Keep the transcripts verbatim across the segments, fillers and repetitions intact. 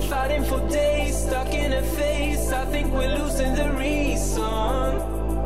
fighting for days, stuck in a phase. I think we're losing the reason.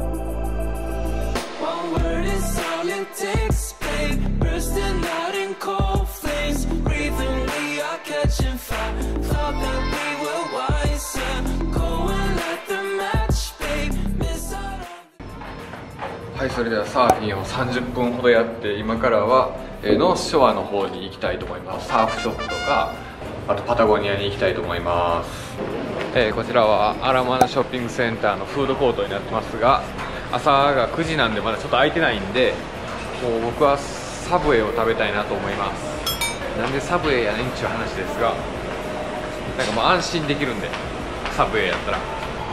One word is all it takes, babe. Bursting out in cold flames, breathing, we are catching fire. Thought that we were wiser. Go and let the match, babe. Miss out on. はい、それではサーフィンをさんじゅっぷんほどやって、今からは、えー、ノースショアの方に行きたいと思います。サーフショップとか、あとパタゴニアに行きたいと思います。えー、こちらはアラマナショッピングセンターのフードコートになってますが、朝がくじなんでまだちょっと空いてないんで、もう僕はサブウェイを食べたいなと思います。なんでサブウェイやねんっていう話ですが、なんかもう安心できるんで、サブウェイやったら、ま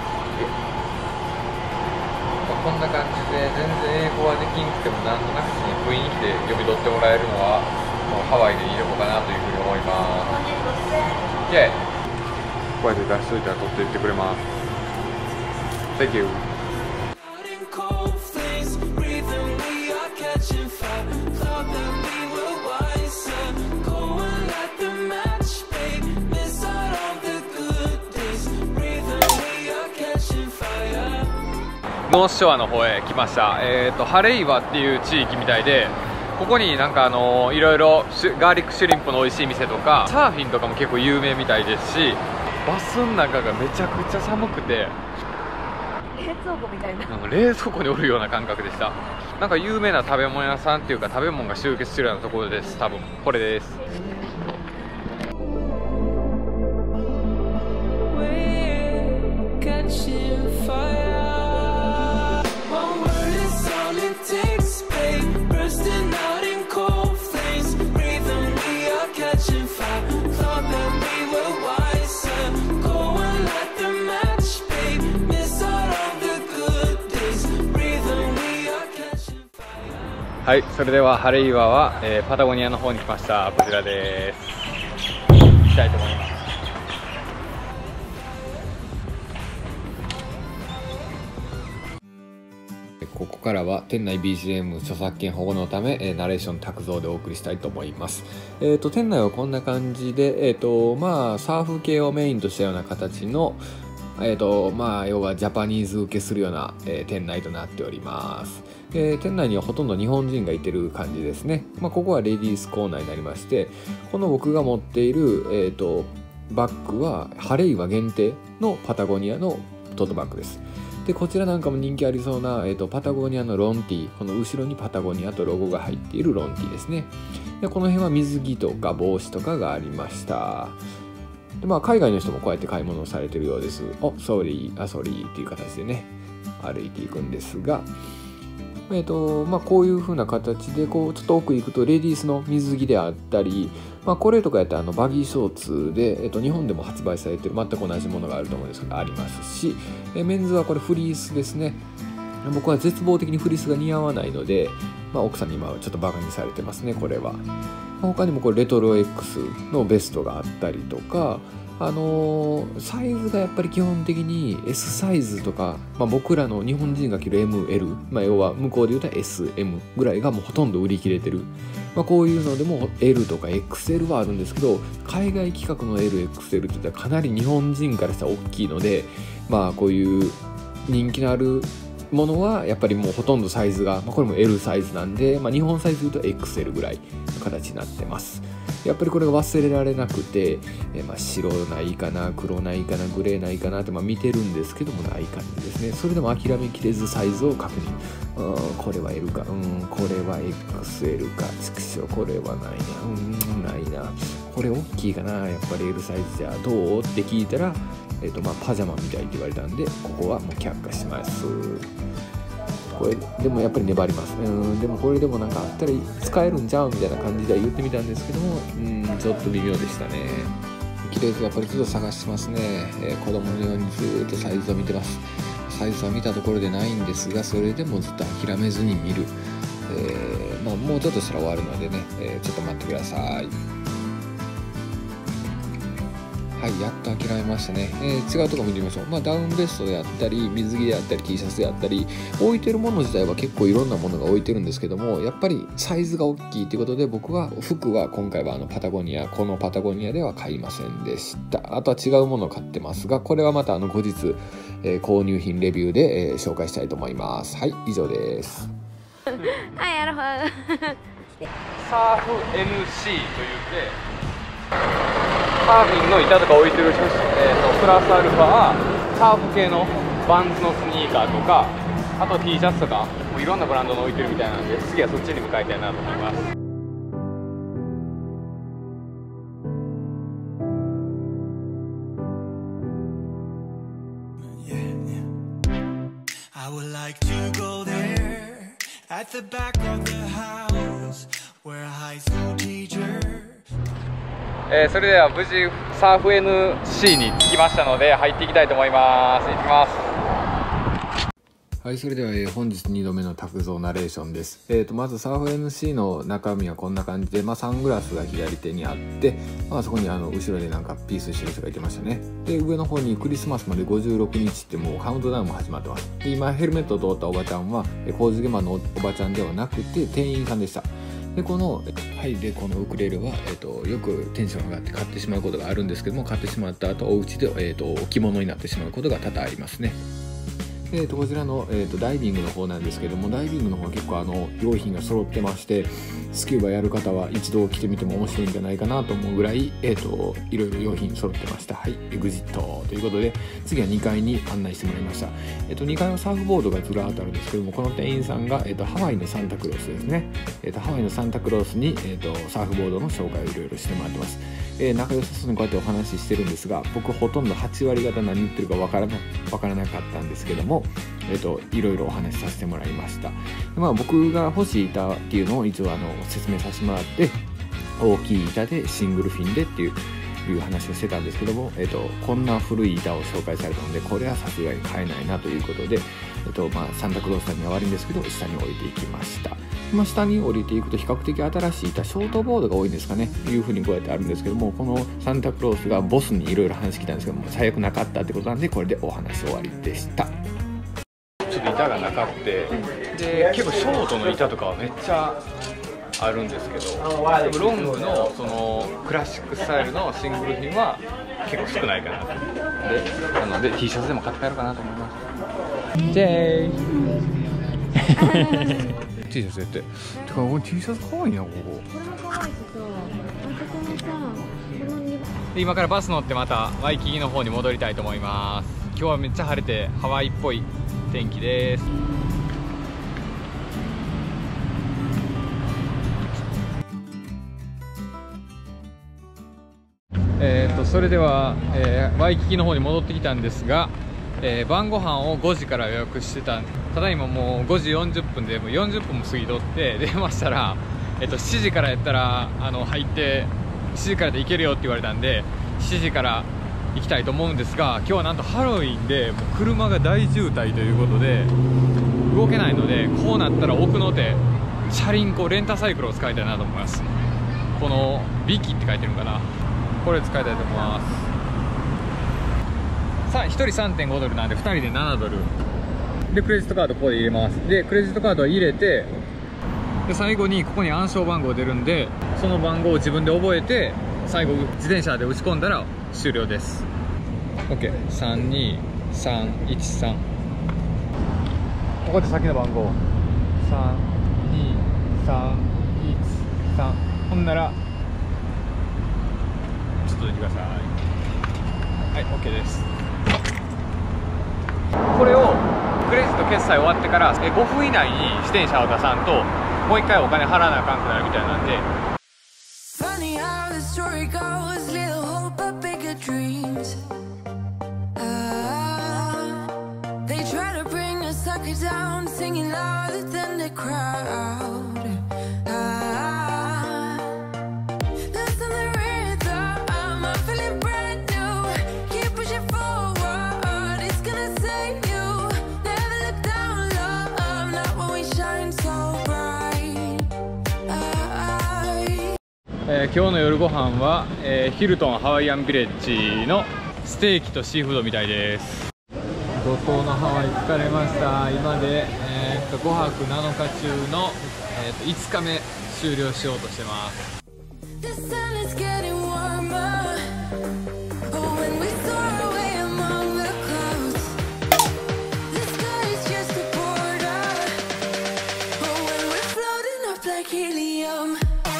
あ、こんな感じで全然英語はできんくてもなんとなく雰囲気で読み取ってもらえるのはもうハワイでいいとこかなというふうに思います。イェイ、こうやって出しといたら取っていってくれます。 Thank you。ノースショアの方へ来ました。えーと、ハレイワっていう地域みたいで、ここになんかあのいろいろガーリックシュリンプの美味しい店とかサーフィンとかも結構有名みたいですし、バスの中がめちゃくちゃ寒くて冷蔵庫みたいな、 なんか冷蔵庫におるような感覚でした。なんか有名な食べ物屋さんっていうか食べ物が集結してるようなところです。多分これです。はい、それではハレイワは、えー、パタゴニアの方に来ました。こちらです。行きたいと思います。ここからは店内 ビージーエム 著作権保護のため、えー、ナレーション卓造でお送りしたいと思います。えーと、店内はこんな感じで、えーとまあ、サーフ系をメインとしたような形の、えーとまあ、要はジャパニーズ受けするような、えー、店内となっております。えー、店内にはほとんど日本人がいてる感じですね。まあ、ここはレディースコーナーになりまして、この僕が持っている、えーとバッグはハレイワ限定のパタゴニアのトートバッグです。でこちらなんかも人気ありそうな、えーと、パタゴニアのロンティー、この後ろにパタゴニアとロゴが入っているロンティーですね。でこの辺は水着とか帽子とかがありました。で、まあ、海外の人もこうやって買い物をされてるようです。お、ソーリー、あ、ソーリーっていう形でね歩いていくんですが、えーとまあ、こういう風な形でこうちょっと奥行くとレディースの水着であったり、まあ、これとかやったらあのバギーショーツで、えーと日本でも発売されてる全く同じものがあると思うんですけどありますし、えー、メンズはこれフリースですね。僕は絶望的にフリースが似合わないので、まあ、奥さんに今はちょっとバカにされてますね。これは他にもこれレトロ X のベストがあったりとか、あのー、サイズがやっぱり基本的に S サイズとか、まあ、僕らの日本人が着る エムエル、まあ、要は向こうで言うと エスエム ぐらいがもうほとんど売り切れてる、まあ、こういうのでも エル とか エックスエル はあるんですけど、海外規格の エルエックスエル って言ったらかなり日本人からしたら大きいので、まあこういう人気のあるものはやっぱりもうほとんどサイズが、まあ、これも エル サイズなんで、まあ、日本サイズで言うと エックスエル ぐらいの形になってます。やっぱりこれが忘れられなくて、えまあ白ないかな、黒ないかな、グレーないかなって、まあ、見てるんですけどもない感じですね。それでも諦めきれずサイズを確認。うん、これは エル か、うん、これは エックスエル か、畜生これはないな、うん、ないな、これ大きいかな、やっぱり エル サイズじゃどうって聞いたら、えーとまあ、パジャマみたいって言われたんで、ここはもう却下します。これでもやっぱり粘ります。うんでもこれでもなんかあったら使えるんちゃうみたいな感じでは言ってみたんですけども、うんちょっと微妙でしたね。綺麗でやっぱりずっと探してますね。えー、子供のようにずっとサイズを見てます。サイズは見たところでないんですが、それでもずっと諦めずに見る。えーまあ、もうちょっとしたら終わるのでね、えー、ちょっと待ってください。 はい、やっと諦めましたね。えー、違うところ見てみましょう。まあ、ダウンベストであったり、水着であったり、T シャツであったり、置いてるもの自体は結構いろんなものが置いてるんですけども、やっぱりサイズが大きいということで、僕は服は今回はあのパタゴニア、このパタゴニアでは買いませんでした。あとは違うものを買ってますが、これはまたあの後日、えー、購入品レビューで、えー、紹介したいと思います。はい、以上です。 はい、アロハ。 サーフ エヌシー というて、サーフィンの板とか置いてる写真、えー、とプラスアルファサーフ系のバンズのスニーカーとか、あと T シャツとかもういろんなブランドの置いてるみたいなんで、次はそっちに向かいたいなと思います。 I would like to go there at the back of the house where a high school teacher えー、それでは無事サーフ エヌシー に着きましたので入っていきたいと思います。行きます。はい、それでは、えー、本日にどめの卓造ナレーションです。えーとまずサーフ エヌシー の中身はこんな感じで、まあ、サングラスが左手にあって、まあ、そこにあの後ろでなんかピースしてる人がいてましたね。で上の方にクリスマスまでごじゅうろくにちってもうカウントダウンも始まってます。で今ヘルメットを通ったおばちゃんは工事現場のおばちゃんではなくて店員さんでした。でこのはいでこのウクレレは、えー、とよくテンション上がって買ってしまうことがあるんですけども、買ってしまった後お家で、えー、と置物になってしまうことが多々ありますね。えー、とこちらの、えー、とダイビングの方なんですけども、ダイビングの方は結構あの用品が揃ってまして、スキューバやる方は一度来てみても面白いんじゃないかなと思うぐらい、えー、といろいろ用品揃ってました。はい、エグジットということで次はにかいに案内してもらいました。えー、とにかいはサーフボードがずらーっとあるんですけども、この店員さんが、えー、とハワイのサンタクロースですね。えー、とハワイのサンタクロースに、えー、とサーフボードの紹介をいろいろしてもらってます。えー、仲良さそうにこうやってお話ししてるんですが、僕ほとんどはちわり方何言ってるかわからな、わからなかったんですけども、えー、といろいろお話しさせてもらいました。まあ、僕が欲しい板っていうのを一応あの説明させてもらって、大きい板でシングルフィンでっていういう話をしてたんですけども、えー、とこんな古い板を紹介されたので、これはさすがに買えないなということで、えーとまあ、サンタクロースさんには悪いんですけど下に降りていきました。まあ、下に降りていくと比較的新しい板、ショートボードが多いんですかね、いうふうにこうやってあるんですけども、このサンタクロースがボスにいろいろ話聞いたんですけども、最悪なかったってことなんで、これでお話終わりでした。ちょっと板がなかって、で結構ショートの板とかはめっちゃあるんですけど、でもロングのそのクラシックスタイルのシングル品は結構少ないかなと。でなので T シャツでも買って帰ろうかなと思います。ジェーイT シャツやって。てかこの T シャツかわいいな、ここ。 これも可愛いけど、あそこにさ、このにで今からバス乗ってまたワイキキの方に戻りたいと思います。今日はめっちゃ晴れてハワイっぽい天気です。えー、とそれでは、えー、ワイキキの方に戻ってきたんですが、えー、晩ご飯をごじから予約してた。ただいまもうごじよんじゅっぷんでもうよんじゅっぷんも過ぎとって、電話したら、えー、としちじからやったらあの入ってしちじからで行けるよって言われたんで、しちじから行きたいと思うんですが、今日はなんとハロウィンでもう車が大渋滞ということで動けないので、こうなったら奥の手チャリンコレンタサイクルを使いたいなと思います。このビキって書いてるのかな、これ使いたいと思います。さあひとり さんてんご ドルなんでふたりでななドルで、クレジットカードここで入れます。でクレジットカードを入れて、で最後にここに暗証番号出るんで、その番号を自分で覚えて最後自転車で打ち込んだら終了です。 オーケーさんにさんいちさん、 ここで先の番号さんにさんいちさん、ほんならちょっと出てください。はい、 OK です。これをクレジット決済終わってからごふん以内に自転車を出さんともう一回お金払わなあかんくなるみたいなんで。 Funny how the story goes, little hope but bigger dreams. Ah, they try to bring a sucker down, singing louder than the crowd. Ah, listen the rhythm, I'm feeling brand new. Keep pushing forward, it's gonna save you. Never look down, love, not when we shine so bright. Ah, ええー、今日の夜ご飯は、えー、ヒルトンハワイアンビレッジのステーキとシーフードみたいです。怒涛のハワイ疲れました。今で、えー、とごはくなのか中の、えー、といつかめ終了しようとしてます。 The sun is getting warmer. Oh, when we soar away among the clouds. The sky is just a border. Oh, when we're floating up like helium.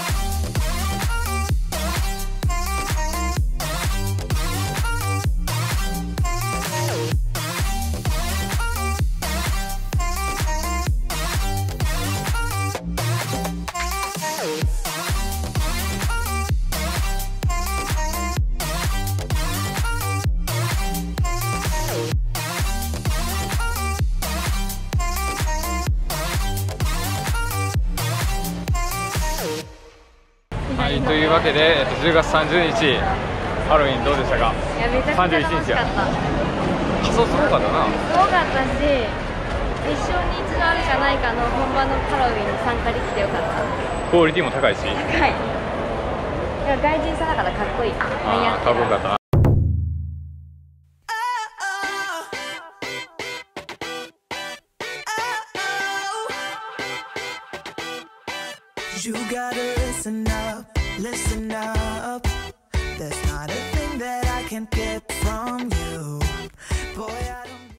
はい、というわけで、えっと、じゅうがつさんじゅうにちハロウィンどうでしたか？ いやめちゃくちゃ楽しかった。 仮装すごかったな。 すごかったし、一生に一度あるかないかの本場のハロウィンに参加できてよかった。 クオリティも高いし、 高い。いや外人さんだからかっこいい。 ああ、かっこよかったな。 You gotta listen up, listen up. There's not a thing that I can't get from you. Boy, I don't